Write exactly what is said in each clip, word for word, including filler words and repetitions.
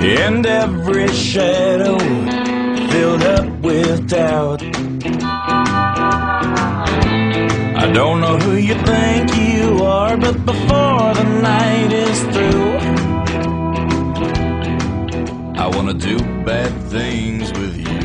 and every shadow filled up with doubt. I don't know who you think you are, but before the night is through, I wanna do bad things with you.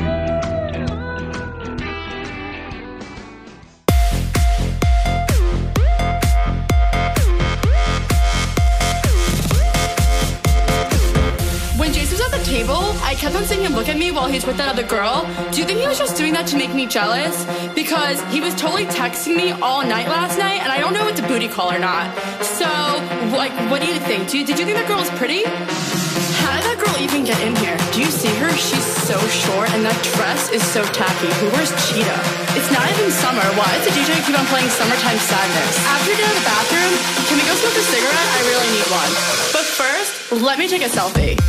When Jace was at the table, I kept on seeing him look at me while he's with that other girl. Do you think he was just doing that to make me jealous? Because he was totally texting me all night last night, and I don't know if it's a booty call or not. So, like, what do you think? Do you, did you think that girl was pretty? How did that girl even get in here? Do you see her? She's so short, and that dress is so tacky. Who wears cheetah? It's not even summer. Why does the D J keep on playing Summertime Sadness? After you're done in the bathroom, can we go smoke a cigarette? I really need one. But first, let me take a selfie.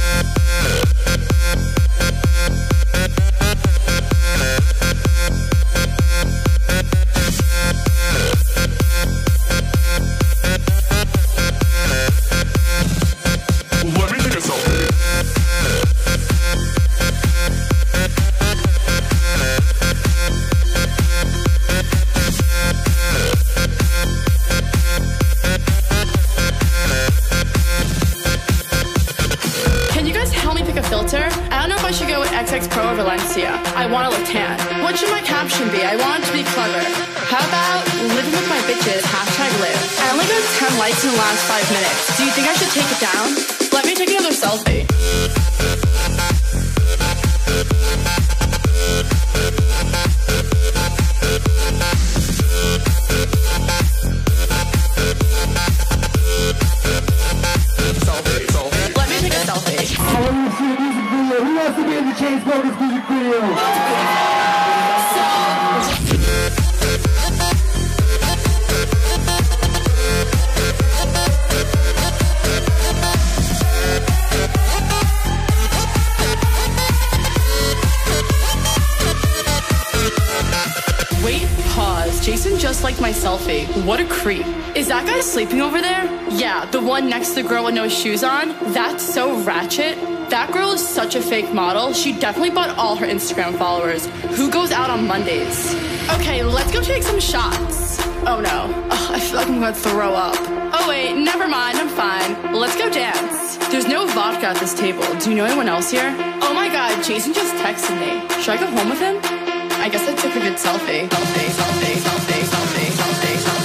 Pro or Valencia. I want to look tan. What should my caption be? I want it to be clever. How about living with my bitches, hashtag live. I only got ten likes in the last five minutes. Do you think I should take it down? Let me take another selfie. Selfie, selfie. Let me take a selfie. Who wants to be in the Chainsmokers music video? Wait, pause. Jason just liked my selfie. What a creep. Is that guy sleeping over there? Yeah, the one next to the girl with no shoes on? That's so ratchet. That girl is such a fake model. She definitely bought all her Instagram followers. Who goes out on Mondays? Okay, let's go take some shots. Oh no, Ugh, I feel like I'm gonna throw up. Oh wait, never mind, I'm fine. Let's go dance. There's no vodka at this table. Do you know anyone else here? Oh my god, Jason just texted me. Should I go home with him? I guess I took a good selfie. Selfie, selfie, selfie, selfie, selfie, selfie.